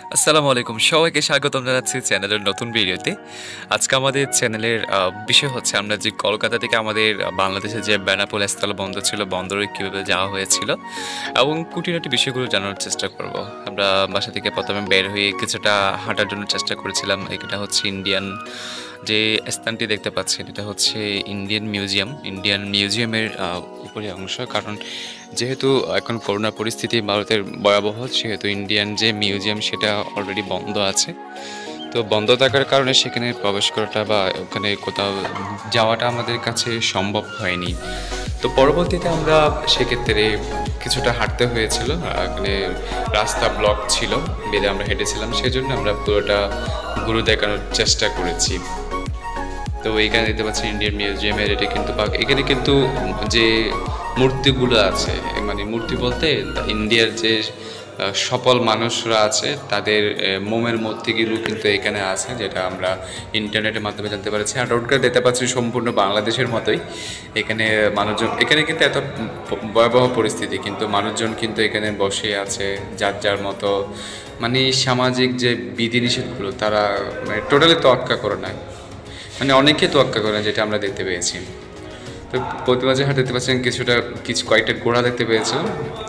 আসসালামু আলাইকুম, সবাইকে স্বাগতম জানাচ্ছি চ্যানেলের নতুন ভিডিওতে। আজকে আমাদের চ্যানেলের বিষয় হচ্ছে আমরা যে কলকাতা থেকে আমাদের বাংলাদেশে যে বেনাপোল স্থল বন্দর ছিল, বন্দরে কীভাবে যাওয়া হয়েছিল এবং খুঁটিনাটি বিষয়গুলো জানানোর চেষ্টা করব। আমরা বাসা থেকে প্রথমে বের হয়ে কিছুটা হাঁটার জন্য চেষ্টা করেছিলাম। এটা হচ্ছে ইন্ডিয়ান যে স্থানটি দেখতে পাচ্ছেন, এটা হচ্ছে ইন্ডিয়ান মিউজিয়ামের উপরে অংশ। কারণ যেহেতু এখন করোনা পরিস্থিতি ভারতের ভয়াবহ, সেহেতু ইন্ডিয়ান যে মিউজিয়াম সেটা অলরেডি বন্ধ আছে। তো বন্ধ থাকার কারণে সেখানে প্রবেশ করাটা বা ওখানে কোথাও যাওয়াটা আমাদের কাছে সম্ভব হয়নি। তো পরবর্তীতে আমরা সেক্ষেত্রে কিছুটা হাঁটতে হয়েছিল। এখানে রাস্তা ব্লক ছিল, বেঁধে আমরা হেঁটেছিলাম, সেজন্য আমরা পুরোটা ঘুরে দেখানোর চেষ্টা করেছি। তো এইখানে দেখতে পাচ্ছি ইন্ডিয়ান মিউজিয়ামের, এটা কিন্তু এখানে কিন্তু যে মূর্তিগুলো আছে, মানে মূর্তি বলতে ইন্ডিয়ার যে সফল মানুষরা আছে তাদের মোমের মূর্তিগুলো কিন্তু এখানে আছে, যেটা আমরা ইন্টারনেটের মাধ্যমে জানতে পারছি। আর রোডটা দেখতে পাচ্ছি সম্পূর্ণ বাংলাদেশের মতোই। এখানে মানুষজন, এখানে কিন্তু এত ভয়াবহ পরিস্থিতি, কিন্তু মানুষজন কিন্তু এখানে বসে আছে যার যার মতো, মানে সামাজিক যে বিধিনিষেধগুলো তারা মানে টোটালি তোয়াক্কা করে না, মানে অনেকে তোয়াক্কা করে, যেটা আমরা দেখতে পেয়েছি। তো প্রতিমাঝে হাট দেখতে পাচ্ছেন কয়েকটা ঘোড়া দেখতে পেয়েছিলাম।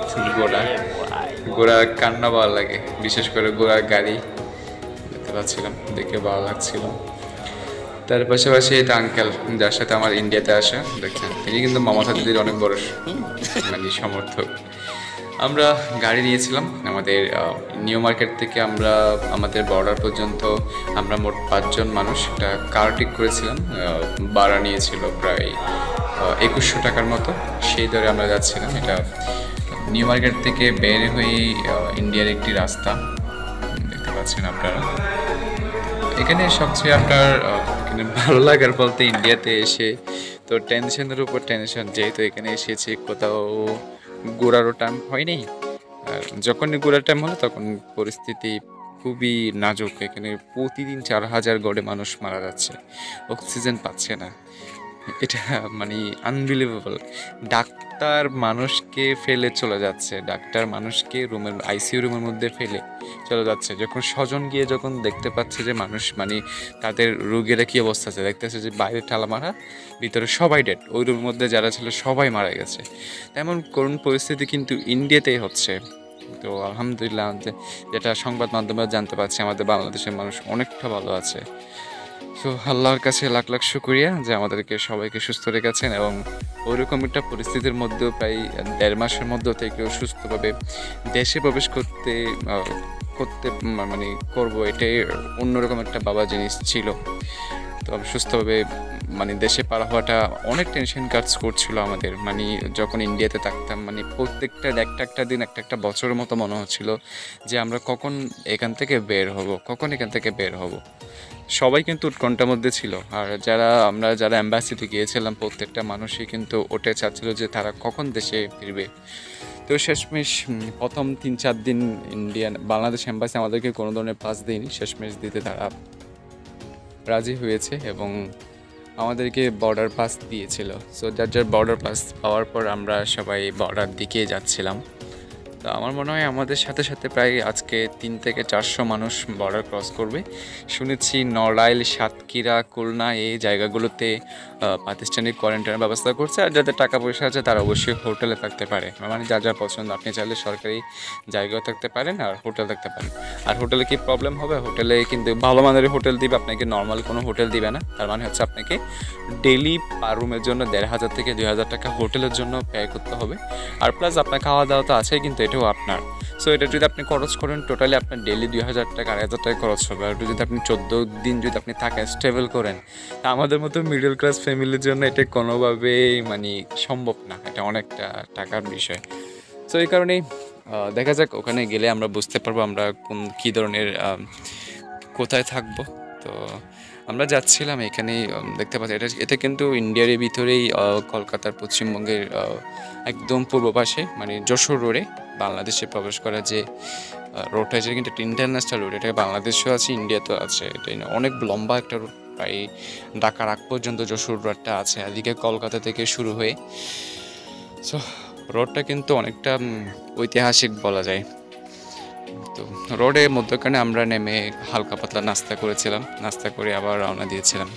ঘোড়া কান্না ভালো লাগে, বিশেষ করে ঘোড়ার গাড়ি দেখতে পাচ্ছিলাম, দেখে ভালো লাগছিল। তার পাশাপাশি এটা আঙ্কেল, যার সাথে আমার ইন্ডিয়াতে আসা, দেখছেন তিনি কিন্তু মমতা দিদির অনেক বড় মানে সমর্থক। আমরা গাড়ি নিয়েছিলাম আমাদের নিউ মার্কেট থেকে আমরা আমাদের বর্ডার পর্যন্ত। আমরা মোট 5 জন মানুষ একটা কার ঠিক করেছিলাম। ভাড়া নিয়েছিল প্রায় 2100 টাকার মতো। সেই দরে আমরা যাচ্ছিলাম। এটা নিউ মার্কেট থেকে বের হয়ে ইন্ডিয়ার একটি রাস্তা দেখতে পাচ্ছেন আপনারা। এখানে সবচেয়ে আপনার এখানে ভালো লাগার বলতে ইন্ডিয়াতে এসে তো টেনশনের উপর টেনশন, যেহেতু এখানে এসেছি কোথাও ঘোরারও টাইম হয়নি। আর যখনই ঘোরার টাইম হলো তখন পরিস্থিতি খুবই নাজুক। এখানে প্রতিদিন 4000 গড়ে মানুষ মারা যাচ্ছে, অক্সিজেন পাচ্ছে না। এটা মানে আনবিলিভেবল। ডাক্তার মানুষকে ফেলে চলে যাচ্ছে, ডাক্তার মানুষকে আইসিইউ রুমের মধ্যে ফেলে চলে যাচ্ছে, যখন স্বজন গিয়ে যখন দেখতে পাচ্ছে যে মানুষ মানে তাদের রোগীরা কী অবস্থা আছে, দেখতেছে যে বাইরে ঠালা মারা, ভিতরে সবাই ডেড, ওই রুমের মধ্যে যারা ছিল সবাই মারা গেছে। তেমন করুণ পরিস্থিতি কিন্তু ইন্ডিয়াতেই হচ্ছে। তো আলহামদুলিল্লাহ, যেটা সংবাদ মাধ্যমে জানতে পারছি, আমাদের বাংলাদেশের মানুষ অনেকটা ভালো আছে। তো আল্লাহর কাছে লাখ লাখ শুকরিয়া যে আমাদেরকে সবাইকে সুস্থ রেখেছেন, এবং ওইরকম একটা পরিস্থিতির মধ্যেও প্রায় 1.5 মাসের মধ্যে থেকেও সুস্থভাবে দেশে প্রবেশ করতে মানে করবো, এটাই অন্যরকম একটা বাবা জিনিস ছিল। তো সুস্থভাবে মানে দেশে পার হওয়াটা অনেক টেনশন কাজ করছিল আমাদের। মানে যখন ইন্ডিয়াতে থাকতাম, মানে প্রত্যেকটা একটা দিন একটা বছরের মতো মনে হচ্ছিল যে আমরা কখন এখান থেকে বের হব। সবাই কিন্তু উৎকণ্ঠার মধ্যে ছিল। আর যারা অ্যাম্বাসিতে গিয়েছিলাম, প্রত্যেকটা মানুষই কিন্তু ওটাই চাচ্ছিল যে তারা কখন দেশে ফিরবে। তো শেষমেশ প্রথম 3-4 দিন বাংলাদেশ অ্যাম্বাসি আমাদেরকে কোনো ধরনের পাস দেয়নি, শেষমেশ দিতে তারা রাজি হয়েছে এবং আমাদেরকে বর্ডার পাস দিয়েছিল। সো যার বর্ডার পাস পাওয়ার পর আমরা সবাই বর্ডার দিকে যাচ্ছিলাম। তো আমার মনে হয় আমাদের সাথে সাথে প্রায় আজকে 300 থেকে 400 মানুষ বর্ডার ক্রস করবে। শুনেছি নড়াইল, সাতক্ষীরা, খুলনা এই জায়গাগুলোতে প্রাতিষ্ঠানিক কোয়ারেন্টাইনের ব্যবস্থা করছে। আর যাদের টাকা পয়সা আছে তারা অবশ্যই হোটেলে থাকতে পারে, মানে যার পছন্দ। আপনি চাইলে সরকারি জায়গাও থাকতে পারেন আর হোটেল থাকতে পারেন। আর হোটেলে কি প্রবলেম হবে, হোটেলে কিন্তু ভালো মানের হোটেল দিবে আপনাকে, নর্মাল কোনো হোটেল দিবে না। তার মানে হচ্ছে আপনাকে ডেইলি পার রুমের জন্য 1500 থেকে 2000 টাকা হোটেলের জন্য পে করতে হবে। আর প্লাস আপনার খাওয়া দাওয়া তো আছে, কিন্তু এটাও আপনার। সো এটা যদি আপনি খরচ করেন, টোটালি আপনার ডেইলি 2000 টাকা 2,000 টাকা খরচ হবে। আর যদি আপনি 14 দিন যদি আপনি থাকেন, স্টেবল করেন, তা আমাদের মতো মিডল ক্লাস ফ্যামিলির জন্য এটা কোনোভাবেই মানে সম্ভব না। এটা অনেকটা টাকার বিষয়। সো এই কারণেই দেখা যাক, ওখানে গেলে আমরা বুঝতে পারবো আমরা কী ধরনের কোথায় থাকবো। তো আমরা যাচ্ছিলাম, এখানেই দেখতে পাচ্ছি এটা কিন্তু ইন্ডিয়ার ভিতরেই, কলকাতার পশ্চিমবঙ্গের একদম পূর্ব পাশে, মানে যশোর রোডে বাংলাদেশে প্রবেশ করা যে রোডটা আছে, কিন্তু একটা ইন্টারন্যাশনাল রোড। এটা বাংলাদেশেও আছে, ইন্ডিয়াতেও আছে। এটা অনেক লম্বা একটা রোড, প্রায় ঢাকার আগ পর্যন্ত যশোর রোডটা আছে, এদিকে কলকাতা থেকে শুরু হয়ে। সো রোডটা কিন্তু অনেকটা ঐতিহাসিক বলা যায়। তো রোডের মধ্যখানে আমরা নেমে হালকা পাতলা নাস্তা করেছিলাম, নাস্তা করে আবার রওনা দিয়েছিলাম।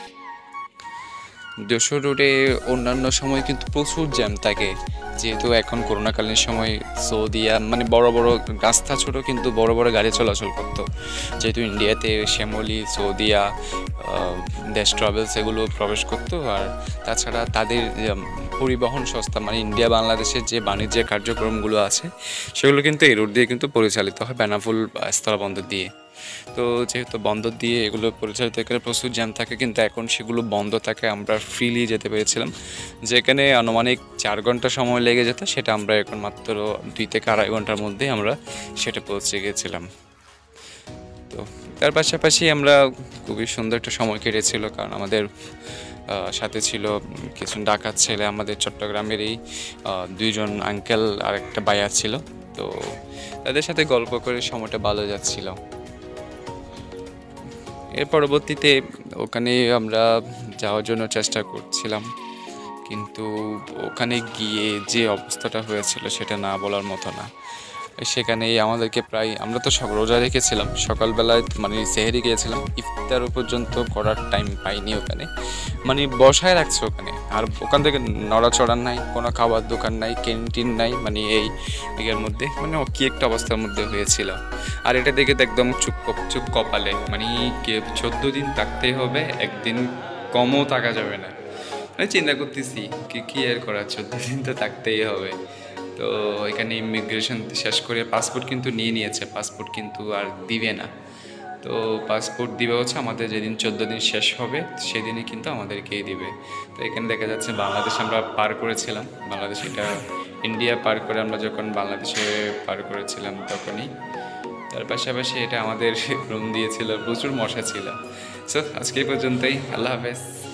যশোর রোডে অন্যান্য সময় কিন্তু প্রচুর জ্যাম থাকে, যেহেতু এখন করোনাকালীন সময় সৌদিয়া মানে বড় বড় রাস্তা ছোট কিন্তু বড় বড় গাড়ি চলাচল করতো, যেহেতু ইন্ডিয়াতে শ্যামলি সৌদিয়া দেশ ট্রাভেলস এগুলো প্রবেশ করতো। আর তাছাড়া তাদের পরিবহন সস্তা, মানে ইন্ডিয়া বাংলাদেশের যে বাণিজ্যের কার্যক্রমগুলো আছে সেগুলো কিন্তু এই রোড দিয়ে কিন্তু পরিচালিত হয়, বেনাপোল স্থলবন্দর দিয়ে। তো যেহেতু বন্দর দিয়ে এগুলো পরিচালিত করে প্রচুর জ্যাম থাকে, কিন্তু এখন সেগুলো বন্ধ থাকে, আমরা ফ্রিলি যেতে পেরেছিলাম। যেখানে আনুমানিক 4 ঘন্টা সময় লেগে যেত, সেটা আমরা এখন মাত্র 2 থেকে 2.5 ঘন্টার মধ্যে আমরা সেটা পৌঁছে গিয়েছিলাম। তো তার পাশাপাশি আমরা খুবই সুন্দর একটা সময় কেটেছিল, কারণ আমাদের সাথে ছিল কিছু ডাকাত ছেলে, আমাদের চট্টগ্রামেরই 2 জন আঙ্কেল আর একটা ভাইয়া ছিল। তো তাদের সাথে গল্প করে সময়টা ভালো যাচ্ছিল। এর পরবর্তীতে ওখানে আমরা যাওয়ার জন্য চেষ্টা করছিলাম, কিন্তু ওখানে গিয়ে যে অবস্থাটা হয়েছিল সেটা না বলার মতো না। সেখানেই আমাদেরকে প্রায়, আমরা তো সব রোজা রেখেছিলাম, সকালবেলায় মানে সেহেরি গিয়েছিলাম, ইফতার পর্যন্ত করার টাইম পাইনি ওখানে, মানে বসায় রাখছে ওখানে। আর ওখান থেকে নড়াচড়ার নাই, কোনো খাবার দোকান নাই, ক্যান্টিন নাই, মানে এই এর মধ্যে মানে কি একটা অবস্থার মধ্যে হয়েছিল। আর এটা দেখে তো একদম চুপ কপালে, মানে 14 দিন থাকতেই হবে, একদিন কমও থাকা যাবে না। আমি চিন্তা করতেছি কি আর করার, 14 দিন তো থাকতেই হবে। তো এখানে ইমিগ্রেশন শেষ করে পাসপোর্ট কিন্তু নিয়ে নিয়েছে, পাসপোর্ট কিন্তু আর দিবে না। তো পাসপোর্ট দিবে হচ্ছে আমাদের যেদিন 14 দিন শেষ হবে সেদিনই কিন্তু আমাদেরকেই দিবে। তো এখানে দেখা যাচ্ছে বাংলাদেশ আমরা পার করেছিলাম, বাংলাদেশ এটা ইন্ডিয়া পার করে আমরা যখন বাংলাদেশে পার করেছিলাম তখনই। তার পাশাপাশি এটা আমাদের রুম দিয়েছিল, প্রচুর মশা ছিল। সো আজকে এই পর্যন্তই, আল্লাহ হাফেজ।